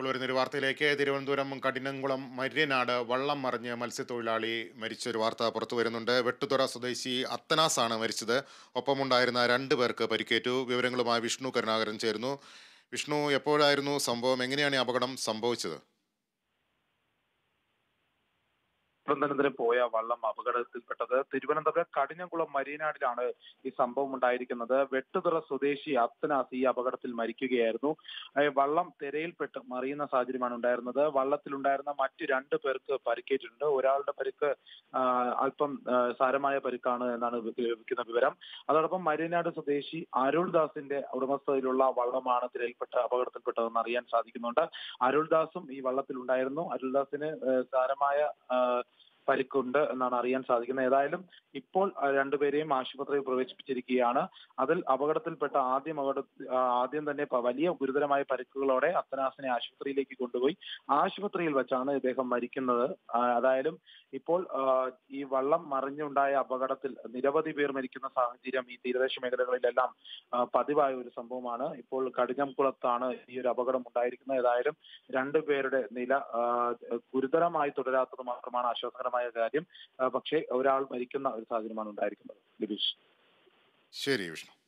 വരുന്നൊരു വാർത്തയിലേക്ക്. തിരുവനന്തപുരം കഠിനംകുളം മര്യനാട് വള്ളം മറിഞ്ഞ് മത്സ്യത്തൊഴിലാളി മരിച്ചൊരു വാർത്ത പുറത്തു വരുന്നുണ്ട്. വെട്ടുതുറ സ്വദേശി അത്തനാസാണ് മരിച്ചത്. ഒപ്പമുണ്ടായിരുന്ന 2 പേർക്ക് പരിക്കേറ്റു. വിവരങ്ങളുമായി വിഷ്ണു കരുണാകരൻ ചേരുന്നു. വിഷ്ണു, എപ്പോഴായിരുന്നു സംഭവം? എങ്ങനെയാണ് ഈ അപകടം സംഭവിച്ചത്? തിരുവനന്തപുരം പോയ വള്ളം അപകടത്തിൽപ്പെട്ടത് തിരുവനന്തപുരം കഠിനംകുളം മരീനാടിലാണ് ഈ സംഭവം ഉണ്ടായിരിക്കുന്നത്. വെട്ടുതുറ സ്വദേശി അത്തനാസ് ഈ അപകടത്തിൽ മരിക്കുകയായിരുന്നു. വള്ളം തിരയിൽപ്പെട്ട് മറിയുന്ന സാഹചര്യമാണ് ഉണ്ടായിരുന്നത്. വള്ളത്തിലുണ്ടായിരുന്ന മറ്റ് 2 പേർക്ക് പരിക്കേറ്റിട്ടുണ്ട്. ഒരാളുടെ പരിക്ക് അല്പം സാരമായ പരിക്കാണ് എന്നാണ് ലഭിക്കുന്ന വിവരം. അതോടൊപ്പം മരീനാട് സ്വദേശി അരുൾദാസിന്റെ ഉടമസ്ഥതയിലുള്ള വള്ളമാണ് തിരയിൽപ്പെട്ട് അപകടത്തിൽപ്പെട്ടതെന്ന് അറിയാൻ സാധിക്കുന്നുണ്ട്. അരുൾദാസും ഈ വള്ളത്തിൽ ഉണ്ടായിരുന്നു. അരുൾദാസിന് സാരമായ പരിക്കുണ്ട് എന്നാണ് അറിയാൻ സാധിക്കുന്നത്. ഏതായാലും ഇപ്പോൾ രണ്ടുപേരെയും ആശുപത്രിയിൽ പ്രവേശിപ്പിച്ചിരിക്കുകയാണ്. അതിൽ അപകടത്തിൽപ്പെട്ട ആദ്യം തന്നെ വലിയ ഗുരുതരമായ പരിക്കുകളോടെ അത്തനാസിനെ ആശുപത്രിയിലേക്ക് കൊണ്ടുപോയി. ആശുപത്രിയിൽ വെച്ചാണ് ഇദ്ദേഹം മരിക്കുന്നത്. അതായാലും ഇപ്പോൾ ഈ വള്ളം മറിഞ്ഞുണ്ടായ അപകടത്തിൽ നിരവധി പേർ മരിക്കുന്ന സാഹചര്യം ഈ തീരദേശ മേഖലകളിലെല്ലാം പതിവായ ഒരു സംഭവമാണ്. ഇപ്പോൾ കഠിനംകുളത്താണ് ഈ ഒരു അപകടം ഉണ്ടായിരിക്കുന്നത്. ഏതായാലും 2 പേരുടെ നില ഗുരുതരമായി തുടരാത്തത് മാത്രമാണ് ആശ്വാസകരമായ കാര്യം. പക്ഷേ ഒരാൾ മരിക്കുന്ന ഒരു സാഹചര്യമാണ് ഉണ്ടായിരിക്കുന്നത്. ഗിരീഷ്. ശരി വിഷ്ണു.